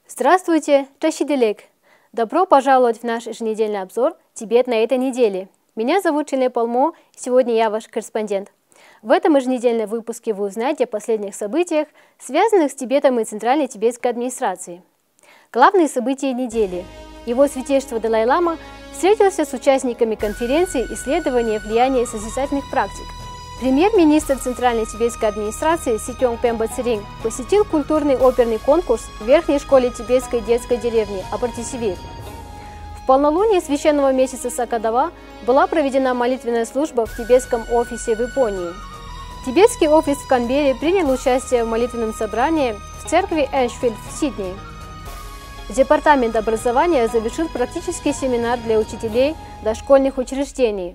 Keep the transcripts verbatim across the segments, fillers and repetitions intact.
Здравствуйте, Чащиделек! Добро пожаловать в наш еженедельный обзор «Тибет на этой неделе». Меня зовут Чине Палмо, и сегодня я ваш корреспондент. В этом еженедельном выпуске вы узнаете о последних событиях, связанных с Тибетом и Центральной тибетской администрацией. Главные события недели. Его святейшество Далай-лама встретился с участниками конференции «Исследование влияния созидательных практик». Премьер-министр Центральной тибетской администрации Ситёнг Пемба Циринг посетил культурный оперный конкурс в Верхней школе тибетской детской деревни Апартисивир. В полнолуние священного месяца Сакадава была проведена молитвенная служба в тибетском офисе в Японии. Тибетский офис в Канберре принял участие в молитвенном собрании в церкви Эшфилд в Сиднее. Департамент образования завершил практический семинар для учителей дошкольных учреждений.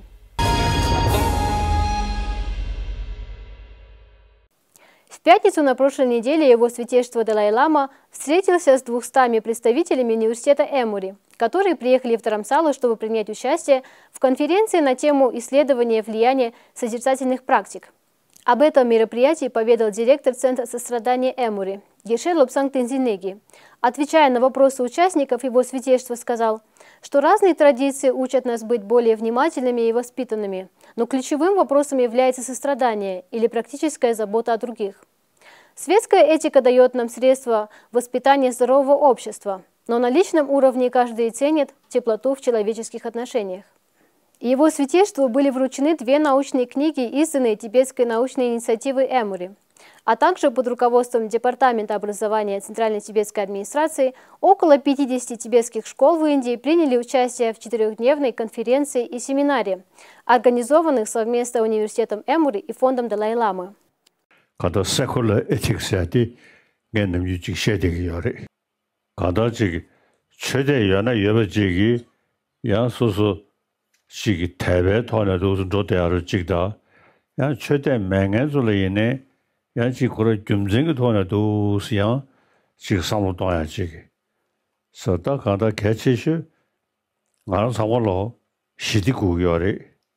В пятницу на прошлой неделе его святейшество Далай-лама встретился с двумястами представителями университета Эмори, которые приехали в Dharamsala, чтобы принять участие в конференции на тему исследования влияния созерцательных практик. Об этом мероприятии поведал директор Центра сострадания Эмори Геше Лобсанг Тензинеги. Отвечая на вопросы участников, его святейшество сказал, что разные традиции учат нас быть более внимательными и воспитанными, но ключевым вопросом является сострадание или практическая забота о других. Светская этика дает нам средства воспитания здорового общества, но на личном уровне каждый ценит теплоту в человеческих отношениях. Его святейшеству были вручены две научные книги, изданные тибетской научной инициативой Эмори, а также под руководством Департамента образования Центральной тибетской администрации около пятидесяти тибетских школ в Индии приняли участие в четырехдневной конференции и семинаре, организованных совместно университетом Эмори и фондом Далай-ламы. Когда secular ethics ати генем южик шедеги яре. Когда жиг чеде яна 여버지기 양소소 시기 대배 돈에도 조대하러 찍다. 야 최대 맹해줄이네. 야지 그런 금쟁이 돈에도 시야 지금 상무 돈야지. 서다 가다 개치시 나는 상월로 시디구요래.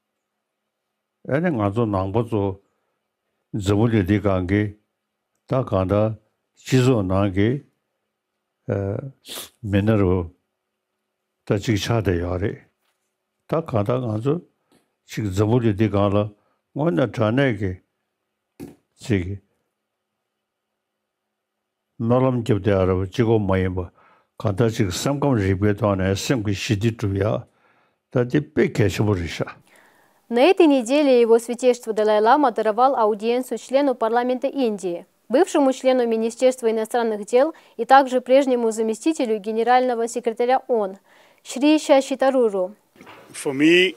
애는 아주 낭보조 저물이 간게 다 가다 지소 나게 에 맨으로 다 지금 차대요래. 다 가다 가서 지금 저물이 가라 뭐냐 전에게 지금 너럼 접대하러 지금 뭐에 뭐 가다 지금 삼감 리뷰도 안에 생기 시디주야 다지 빼개셔버리셔. На этой неделе его святейшество Далай-лама даровал аудиенцию члену парламента Индии, бывшему члену Министерства иностранных дел и также прежнему заместителю генерального секретаря ООН Шри Шаши Таруру. For me,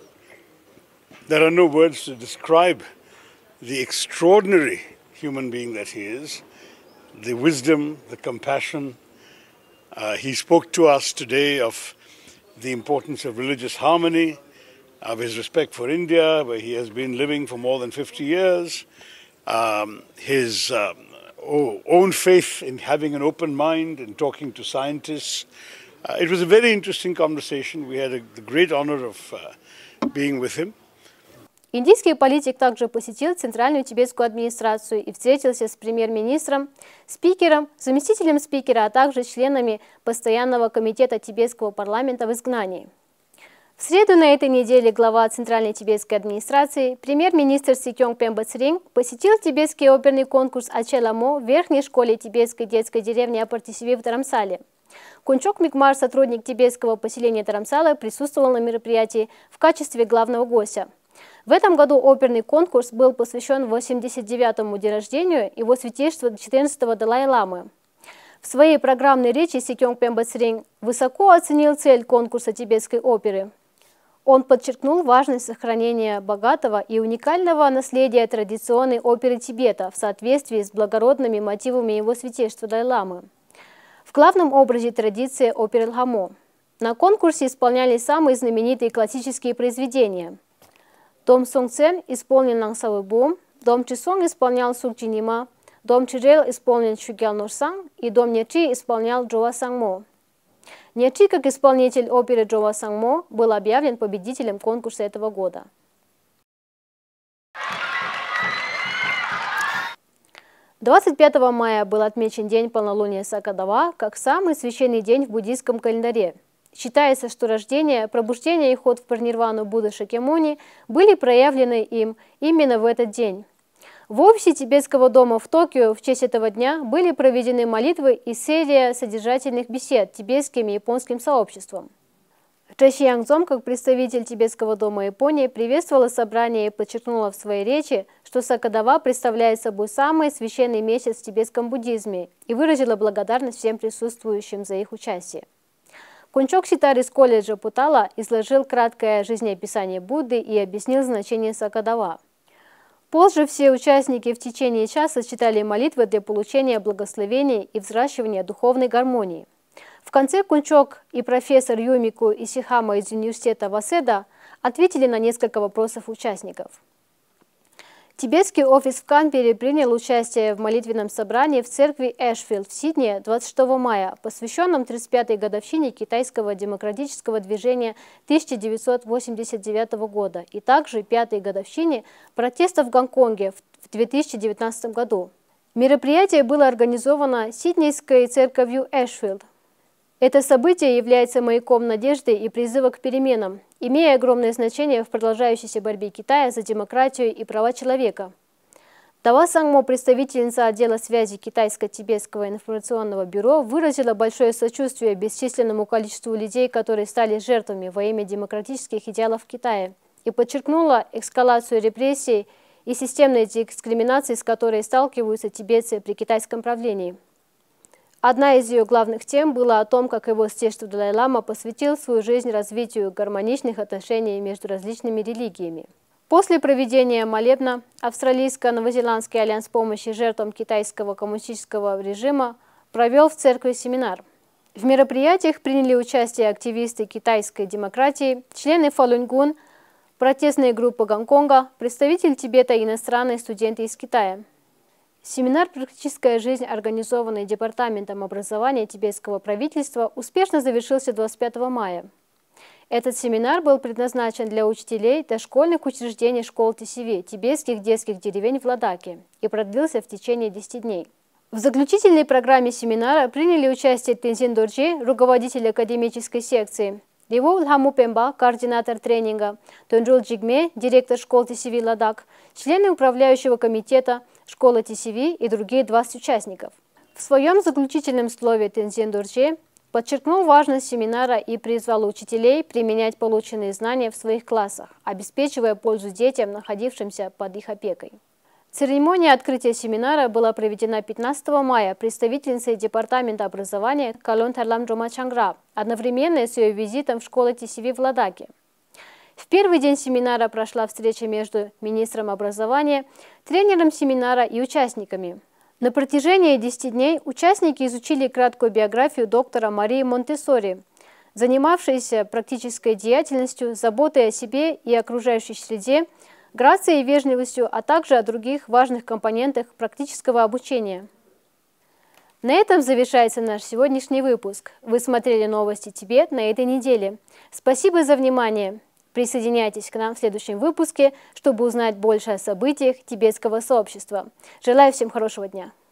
there are no words to describe the extraordinary human being that he is, the wisdom, the compassion. Uh, he spoke to us today of the importance of religious harmony, of his respect for India, where he has been living for more than fifty years, um, his um, own faith in having an open mind and talking to scientists. Uh, it was a very interesting conversation. We had a, the great honor of uh, being with him. Индийский политик также посетил Центральную тибетскую администрацию и встретился с премьер-министром, спикером, заместителем спикера, а также членами Постоянного комитета тибетского парламента в изгнании. В среду на этой неделе глава Центральной тибетской администрации, премьер-министр Ситёнг Пемба Циринг посетил тибетский оперный конкурс Ачеламо в Верхней школе тибетской детской деревни Апартисивир в Dharamsala. Кунчок Микмар, сотрудник тибетского поселения Dharamsala, присутствовал на мероприятии в качестве главного гостя. В этом году оперный конкурс был посвящен восемьдесят девятому дню рождения его святейшества четырнадцатого Далай-ламы. В своей программной речи Ситёнг Пемба Циринг высоко оценил цель конкурса тибетской оперы. Он подчеркнул важность сохранения богатого и уникального наследия традиционной оперы Тибета в соответствии с благородными мотивами его святейшества Далай-ламы. В главном образе традиции оперы Лхамо. На конкурсе исполнялись самые знаменитые классические произведения. Дом Сонгцен исполнил Нансавы Бом, Дом Чисонг исполнял Сукчинима, Дом Чирел исполнил Чугял Нурсанг и Дом Нечи исполнял Джоа Сангмо. Нечи, как исполнитель оперы Джоа Сангмо, был объявлен победителем конкурса этого года. двадцать пятого мая был отмечен день полнолуния Сакадава как самый священный день в буддийском календаре. Считается, что рождение, пробуждение и ход в парнирвану Будды Шакьямуни были проявлены им именно в этот день. В офисе тибетского дома в Токио в честь этого дня были проведены молитвы и серия содержательных бесед тибетским и японским сообществом. Чжэши Янгцом, как представитель тибетского дома Японии, приветствовала собрание и подчеркнула в своей речи, что Сакадава представляет собой самый священный месяц в тибетском буддизме и выразила благодарность всем присутствующим за их участие. Кунчок Ситар из колледжа Путала изложил краткое жизнеописание Будды и объяснил значение Сакадава. Позже все участники в течение часа читали молитвы для получения благословений и взращивания духовной гармонии. В конце Кунчок и профессор Юмику Исихама из университета Васеда ответили на несколько вопросов участников. Тибетский офис в Канберре принял участие в молитвенном собрании в церкви Эшфилд в Сиднее двадцать шестого мая, посвященном тридцать пятой годовщине китайского демократического движения тысяча девятьсот восемьдесят девятого года и также пятой годовщине протестов в Гонконге в две тысячи девятнадцатом году. Мероприятие было организовано Сиднейской церковью Эшфилд. Это событие является маяком надежды и призыва к переменам, имея огромное значение в продолжающейся борьбе Китая за демократию и права человека. Дава Сангмо, представительница отдела связи Китайско-Тибетского информационного бюро, выразила большое сочувствие бесчисленному количеству людей, которые стали жертвами во имя демократических идеалов в Китае, и подчеркнула эскалацию репрессий и системной дискриминации, с которой сталкиваются тибетцы при китайском правлении. Одна из ее главных тем была о том, как его Святейшество Далай-лама посвятил свою жизнь развитию гармоничных отношений между различными религиями. После проведения молебна Австралийско-Новозеландский альянс помощи жертвам китайского коммунистического режима провел в церкви семинар. В мероприятиях приняли участие активисты китайской демократии, члены Фалун-Гун, протестные группы Гонконга, представители Тибета и иностранные студенты из Китая. Семинар «Практическая жизнь», организованный Департаментом образования тибетского правительства, успешно завершился двадцать пятого мая. Этот семинар был предназначен для учителей дошкольных учреждений школ Ти Си Ви, тибетских детских деревень в Ладаке, и продлился в течение десяти дней. В заключительной программе семинара приняли участие Тензин Дорджи, руководитель академической секции, Ливу Лхаму Пемба, координатор тренинга, Тунджул Джигме, директор школ Ти Си Ви Ладак, члены управляющего комитета школы Ти Си Ви и другие двадцать участников. В своем заключительном слове Тензин Дорджи подчеркнул важность семинара и призвал учителей применять полученные знания в своих классах, обеспечивая пользу детям, находившимся под их опекой. Церемония открытия семинара была проведена пятнадцатого мая представительницей Департамента образования Калон Тарлам Джома Чангра, одновременно с ее визитом в школу Ти Си Ви в Ладаке. В первый день семинара прошла встреча между министром образования, тренером семинара и участниками. На протяжении десяти дней участники изучили краткую биографию доктора Марии Монтессори, занимавшейся практической деятельностью, заботой о себе и окружающей среде, грацией и вежливостью, а также о других важных компонентах практического обучения. На этом завершается наш сегодняшний выпуск. Вы смотрели новости Тибет на этой неделе. Спасибо за внимание. Присоединяйтесь к нам в следующем выпуске, чтобы узнать больше о событиях тибетского сообщества. Желаю всем хорошего дня!